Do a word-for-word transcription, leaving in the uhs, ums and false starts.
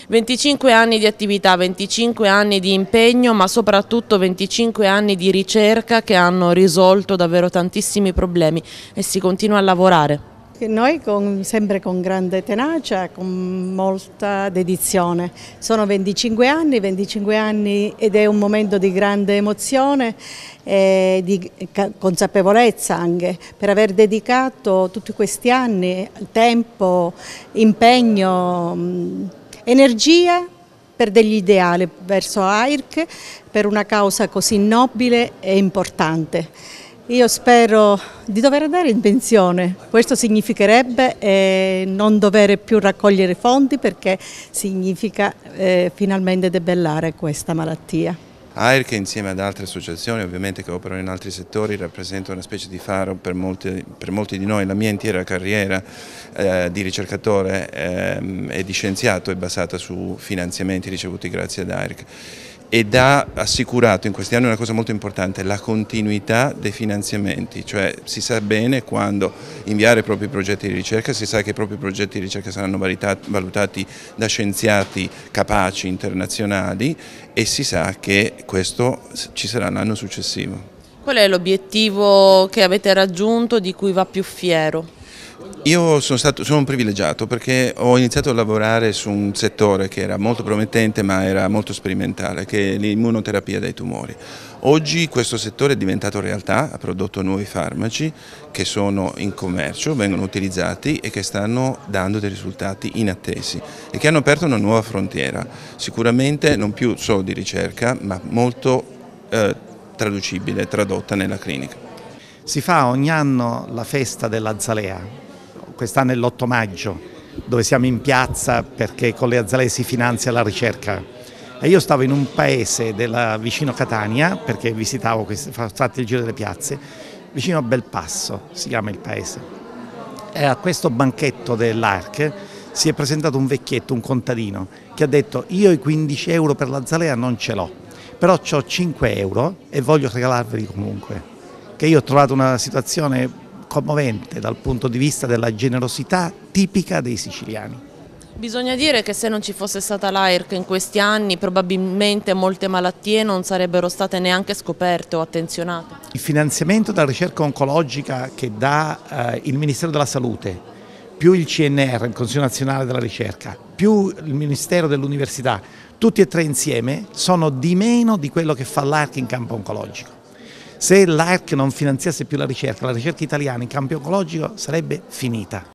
venticinque anni di attività, venticinque anni di impegno, ma soprattutto venticinque anni di ricerca che hanno risolto davvero tantissimi problemi e si continua a lavorare. Noi con, sempre con grande tenacia, con molta dedizione. Sono venticinque anni, venticinque anni ed è un momento di grande emozione e di consapevolezza anche per aver dedicato tutti questi anni tempo, impegno, energia per degli ideali verso A I R C, per una causa così nobile e importante. Io spero di dover andare in pensione, questo significherebbe eh, non dover più raccogliere fondi perché significa eh, finalmente debellare questa malattia. A I R C insieme ad altre associazioni ovviamente che operano in altri settori rappresenta una specie di faro per molti, per molti di noi. La mia intera carriera eh, di ricercatore eh, e di scienziato è basata su finanziamenti ricevuti grazie ad A I R C. Ed ha assicurato in questi anni una cosa molto importante, la continuità dei finanziamenti, cioè si sa bene quando inviare i propri progetti di ricerca, si sa che i propri progetti di ricerca saranno valutati da scienziati capaci internazionali e si sa che questo ci sarà l'anno successivo. Qual è l'obiettivo che avete raggiunto, di cui va più fiero? Io sono stato sono un privilegiato perché ho iniziato a lavorare su un settore che era molto promettente ma era molto sperimentale, che è l'immunoterapia dei tumori. Oggi questo settore è diventato realtà, ha prodotto nuovi farmaci che sono in commercio, vengono utilizzati e che stanno dando dei risultati inattesi e che hanno aperto una nuova frontiera, sicuramente non più solo di ricerca ma molto eh, traducibile, tradotta nella clinica. Si fa ogni anno la festa dell'Azalea. Quest'anno è l'otto maggio, dove siamo in piazza perché con le azalee si finanzia la ricerca. E io stavo in un paese della, vicino Catania, perché visitavo, ho fatto il giro delle piazze, vicino a Belpasso, si chiama il paese. E a questo banchetto dell'A I R C si è presentato un vecchietto, un contadino, che ha detto: io i quindici euro per l'azalea non ce l'ho, però ho cinque euro e voglio regalarveli comunque. Che io ho trovato una situazione commovente dal punto di vista della generosità tipica dei siciliani. Bisogna dire che se non ci fosse stata l'A I R C in questi anni probabilmente molte malattie non sarebbero state neanche scoperte o attenzionate. Il finanziamento della ricerca oncologica che dà eh, il Ministero della Salute, più il C N R, il Consiglio Nazionale della Ricerca, più il Ministero dell'Università, tutti e tre insieme sono di meno di quello che fa l'A I R C in campo oncologico. Se l'A I R C non finanziasse più la ricerca, la ricerca italiana in campo oncologico sarebbe finita.